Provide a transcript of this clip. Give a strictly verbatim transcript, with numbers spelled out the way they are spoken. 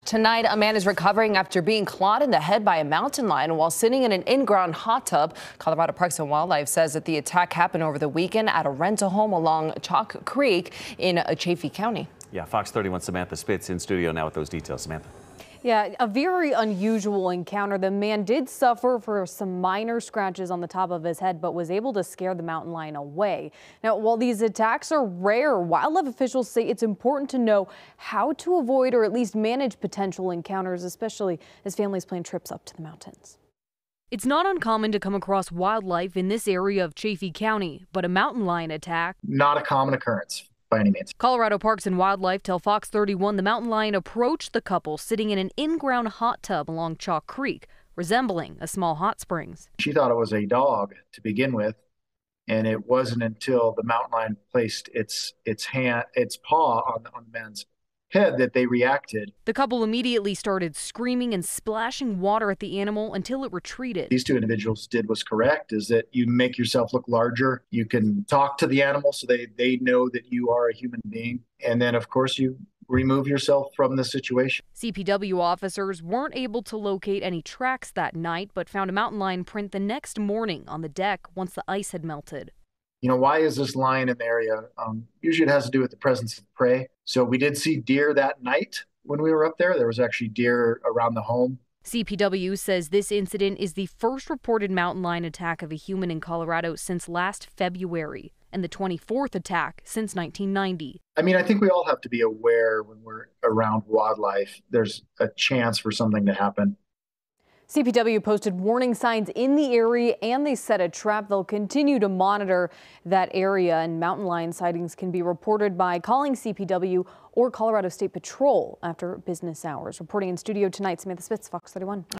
Tonight, a man is recovering after being clawed in the head by a mountain lion while sitting in an in-ground hot tub. Colorado Parks and Wildlife says that the attack happened over the weekend at a rental home along Chalk Creek in Chaffee County. Yeah, Fox thirty-one Samantha Spitz in studio now with those details. Samantha. Yeah, a very unusual encounter. The man did suffer for some minor scratches on the top of his head, but was able to scare the mountain lion away. Now, while these attacks are rare, wildlife officials say it's important to know how to avoid or at least manage potential encounters, especially as families plan trips up to the mountains. It's not uncommon to come across wildlife in this area of Chaffee County, but a mountain lion attack, not a common occurrence by any means. Colorado Parks and Wildlife tell Fox thirty-one the mountain lion approached the couple sitting in an in-ground hot tub along Chalk Creek, resembling a small hot springs. She thought it was a dog to begin with, and it wasn't until the mountain lion placed its its hand, its paw on the, on the man's head that they reacted. The couple immediately started screaming and splashing water at the animal until it retreated. These two individuals did what's correct, is that you make yourself look larger. You can talk to the animal so they, they know that you are a human being. And then, of course, you remove yourself from the situation. C P W officers weren't able to locate any tracks that night, but found a mountain lion print the next morning on the deck once the ice had melted. You know, why is this lion in the area? Um, usually it has to do with the presence of prey. So we did see deer that night when we were up there. There was actually deer around the home. C P W says this incident is the first reported mountain lion attack of a human in Colorado since last February, and the twenty-fourth attack since nineteen ninety. I mean, I think we all have to be aware when we're around wildlife, there's a chance for something to happen. C P W posted warning signs in the area and they set a trap. They'll continue to monitor that area, and mountain lion sightings can be reported by calling C P W or Colorado State Patrol after business hours. Reporting in studio tonight, Samantha Spitz, Fox thirty-one.